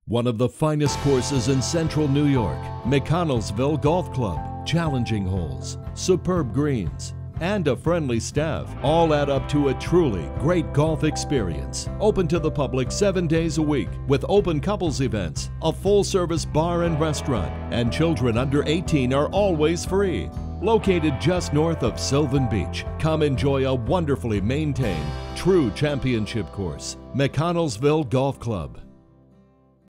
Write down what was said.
One of the finest courses in central New York, McConnellsville Golf Club. Challenging holes, superb greens, and a friendly staff all add up to a truly great golf experience. Open to the public 7 days a week with open couples events, a full-service bar and restaurant, and children under 18 are always free. Located just north of Sylvan Beach, come enjoy a wonderfully maintained, true championship course. McConnellsville Golf Club.